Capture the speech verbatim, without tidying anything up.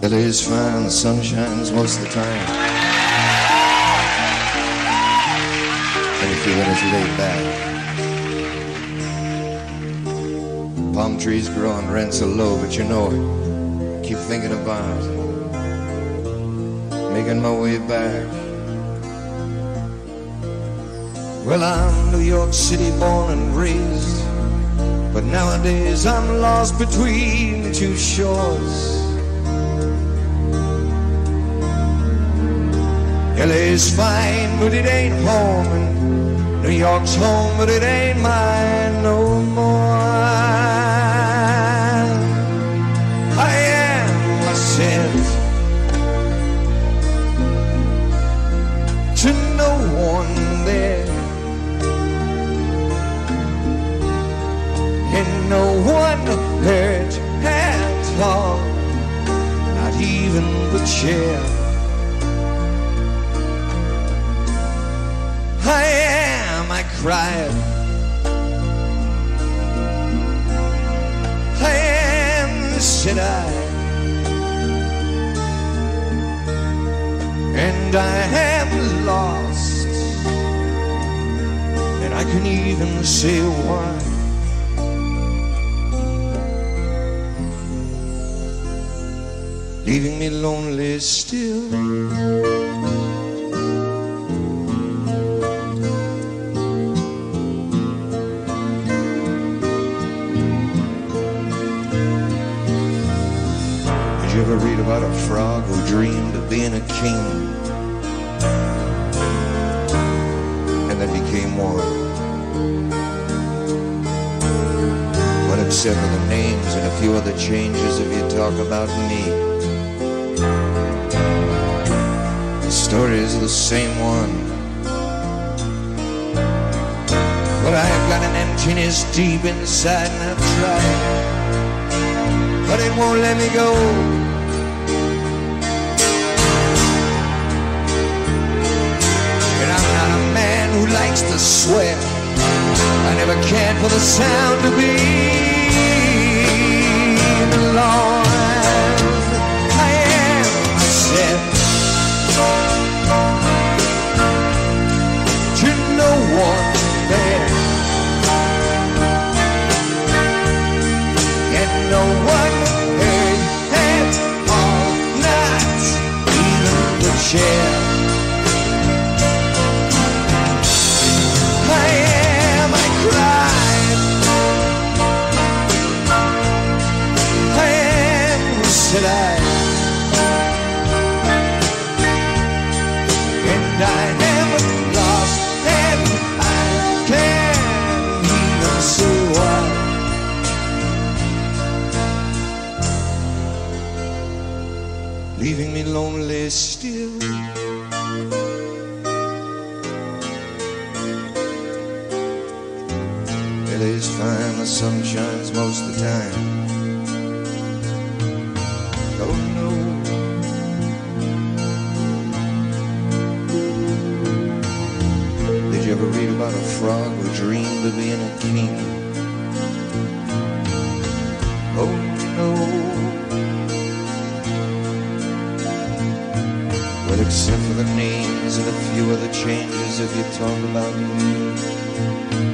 L A's fine, the sun shines most of the time. And you feel it as you lay back. Palm trees growing, rents are low, but you know, keep thinking about making my way back. Well, I'm New York City born and raised, but nowadays I'm lost between two shores. L A's fine, but it ain't home, and New York's home, but it ain't mine no more. I am, I said, to no one there, and no one there at all, not even the chair. I am, I cried, I am, said I, and I am lost, and I can even say why. Leaving me lonely still. Did you ever read about a frog who dreamed of being a king and then became one? But except for the names and a few other changes, if you talk about me, the story is the same one. But I've got an emptiness deep inside, and I've tried, but it won't let me go. And I'm not a man who likes to swear. I never cared for the sound of being alone. I am, I said, to no one there, and no one heard at all, not even the chair. I am, I cried, I am, said I, and I am lost, and I can't even say why. Leaving me lonely still. L A's fine, the sun shines most of the time. Oh no. Did you ever read about a frog who dreamed of being a king? Oh no. But except for the names and a few other changes, if you talk about me,